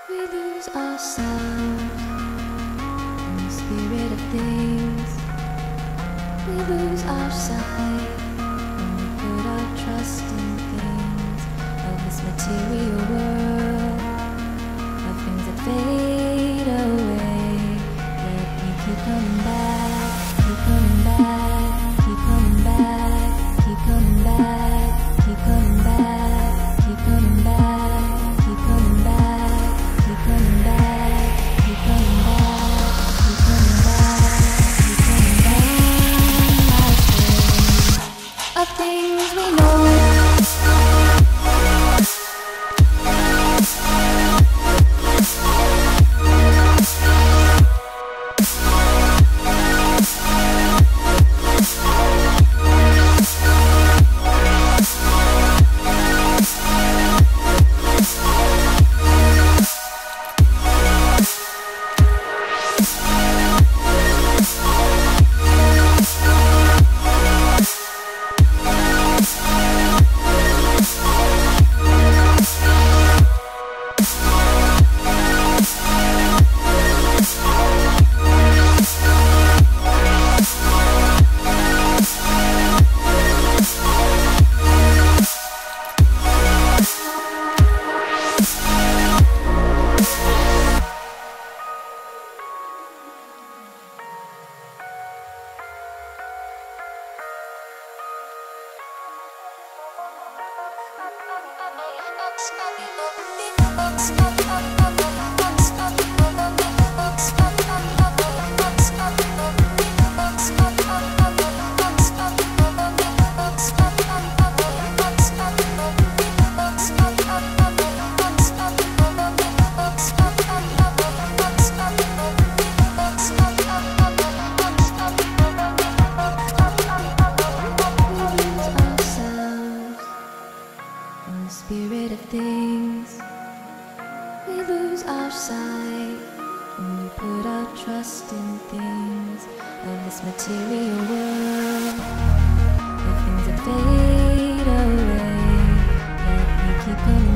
We lose ourselves in the spirit of things. We lose our sight when we put our trust in things of this material world, of things that fade away. Yet we keep coming back, keep coming back, keep coming back, keep coming back, keep coming back, keep coming back, keep coming back, keep coming back, keep coming back, keep coming back, keep coming back. Of things we know. Spirit of things, we lose our sight when we put our trust in things of this material world, of things that fade away. Yet we keep coming